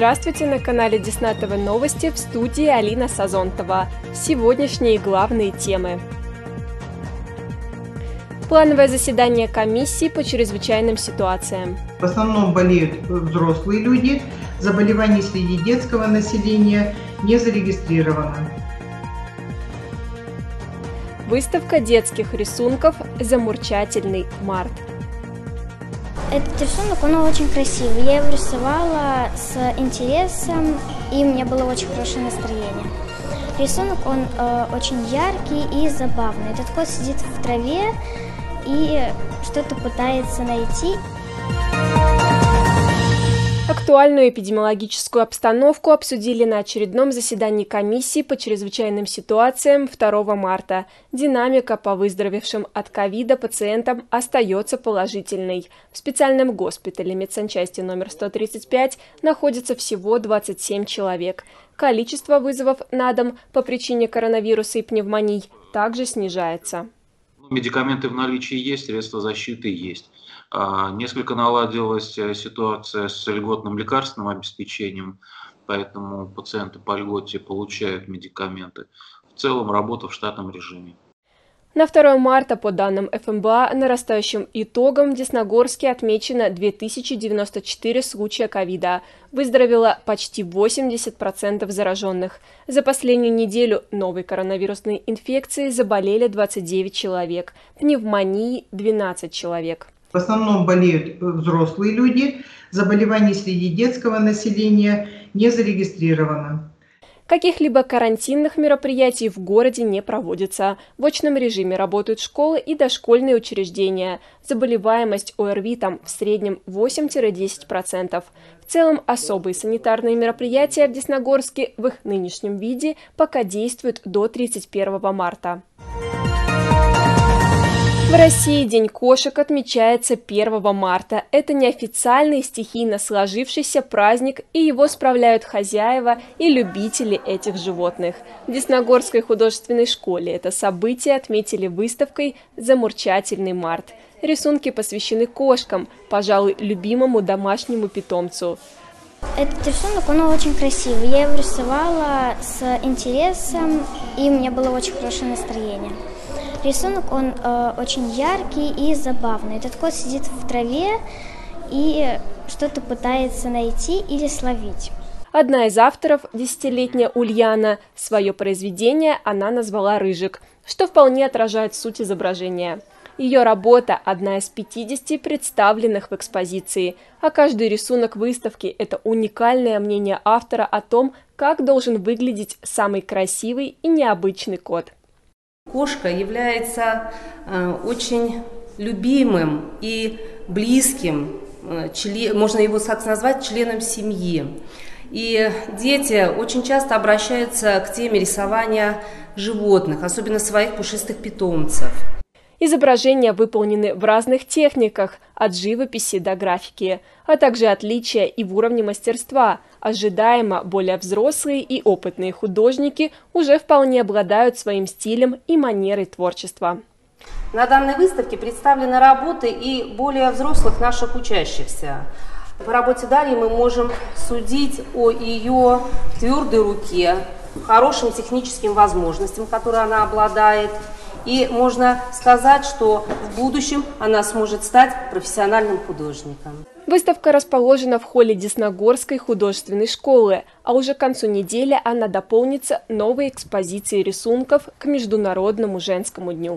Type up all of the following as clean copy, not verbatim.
Здравствуйте, на канале Десна ТВ Новости, в студии Алина Сазонтова. Сегодняшние главные темы. Плановое заседание комиссии по чрезвычайным ситуациям. В основном болеют взрослые люди, заболеваний среди детского населения не зарегистрировано. Выставка детских рисунков «Замурчательный март». Этот рисунок, он очень красивый. Я его рисовала с интересом, и у меня было очень хорошее настроение. Рисунок, он очень яркий и забавный. Этот кот сидит в траве и что-то пытается найти. Актуальную эпидемиологическую обстановку обсудили на очередном заседании комиссии по чрезвычайным ситуациям 2 марта. Динамика по выздоровевшим от ковида пациентам остается положительной. В специальном госпитале медсанчасти номер 135 находится всего 27 человек. Количество вызовов на дом по причине коронавируса и пневмоний также снижается. Медикаменты в наличии есть, средства защиты есть. Несколько наладилась ситуация с льготным лекарственным обеспечением, поэтому пациенты по льготе получают медикаменты. В целом работа в штатном режиме. На 2 марта, по данным ФМБА, нарастающим итогом в Десногорске отмечено 2094 случая ковида. Выздоровело почти 80% зараженных. За последнюю неделю новой коронавирусной инфекцией заболели 29 человек, пневмонией 12 человек. В основном болеют взрослые люди, заболеваний среди детского населения не зарегистрировано. Каких-либо карантинных мероприятий в городе не проводится. В очном режиме работают школы и дошкольные учреждения. Заболеваемость ОРВИ там в среднем 8-10%. В целом особые санитарные мероприятия в Десногорске в их нынешнем виде пока действуют до 31 марта. В России День кошек отмечается 1 марта. Это неофициальный стихийно сложившийся праздник, и его справляют хозяева и любители этих животных. В Десногорской художественной школе это событие отметили выставкой «Замурчательный март». Рисунки посвящены кошкам, пожалуй, любимому домашнему питомцу. Этот рисунок, он очень красивый. Я его рисовала с интересом, и у меня было очень хорошее настроение. Рисунок, он очень яркий и забавный. Этот кот сидит в траве и что-то пытается найти или словить. Одна из авторов, 10-летняя Ульяна, свое произведение она назвала «Рыжик», что вполне отражает суть изображения. Ее работа – одна из 50 представленных в экспозиции, а каждый рисунок выставки – это уникальное мнение автора о том, как должен выглядеть самый красивый и необычный кот. Кошка является очень любимым и близким, можно его так назвать, членом семьи. И дети очень часто обращаются к теме рисования животных, особенно своих пушистых питомцев. Изображения выполнены в разных техниках, от живописи до графики, а также отличия и в уровне мастерства. Ожидаемо более взрослые и опытные художники уже вполне обладают своим стилем и манерой творчества. На данной выставке представлены работы и более взрослых наших учащихся. По работе Дарьи мы можем судить о ее твердой руке, хорошим техническим возможностям, которые она обладает. И можно сказать, что в будущем она сможет стать профессиональным художником. Выставка расположена в холле Десногорской художественной школы, а уже к концу недели она дополнится новой экспозицией рисунков к Международному женскому дню.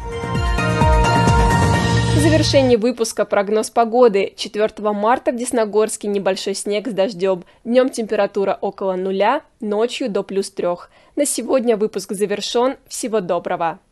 В завершении выпуска прогноз погоды. 4 марта в Десногорске небольшой снег с дождем. Днем температура около 0, ночью до +3. На сегодня выпуск завершен. Всего доброго!